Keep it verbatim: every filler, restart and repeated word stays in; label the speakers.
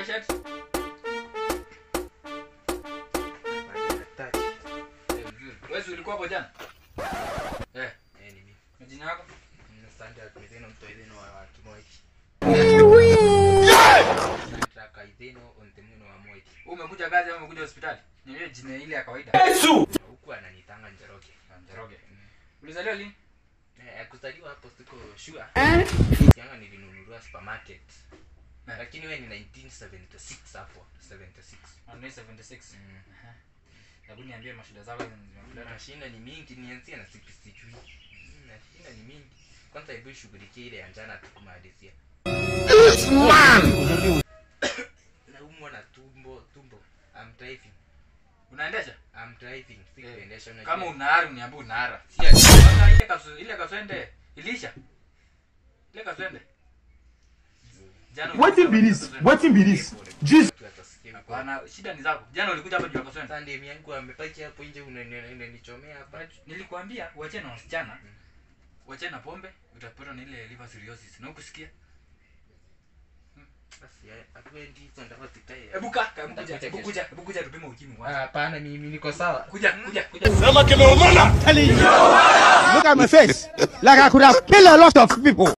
Speaker 1: Kwa shirt. Wewe ulikuwa hapo jana? Eh, eh ni mimi. Majina yako? Asante akizeno mtoideno wa kimoiki. Ewe! Nataka ideno ontemuno wa moiki. Umekuja kazi au umekuja hospitali? Niambie jina ile ya kawaida. Yesu! Huku ananitanga Njoroge. Njoroge. Ulizaliwa lini? Eh, kuzaliwa hapo siko sure. Eh? Yanga nilinunua supermarket. Lakini wewe ni nineteen seventy-six hapo, seventy-six. nineteen seventy-six. Aha. Hebu niambie mashida zako zimekuletea. Shida ni mingi, nianzie na sipi sijui. Na shida ni mingi. Kwanza hebu shughulikie ile ya jana tukumalizia. Man. Naumwa na tumbo, tumbo. I'm driving. Unaendesha? I'm driving. Sikuendesha unajua. Kama unaara uniambie unaara. Si ile kaso ile kaswende ilisha. Ile kaswende.
Speaker 2: What be this? What be this? Jesus.
Speaker 1: Bana shida ni zako. Jana ulikuja hapa juu ya kaswende.
Speaker 3: Sunday mimi yangu amepaki hapo nje unanichomea hapa.
Speaker 1: Nilikwambia uache na wasichana. Uache na pombe, utapata na ile liver cirrhosis. Na ukusikia?
Speaker 3: Basi atwendi kwenda hospitali.
Speaker 1: Hebu kaka, hebu kuja, hebu kuja, hebu kuja tupime ukimwi kwanza.
Speaker 3: Hapana mimi niko sawa.
Speaker 1: Kuja, kuja, kuja.
Speaker 2: Sema kimeumana. Look at my face. Like I could have killed a lot of people.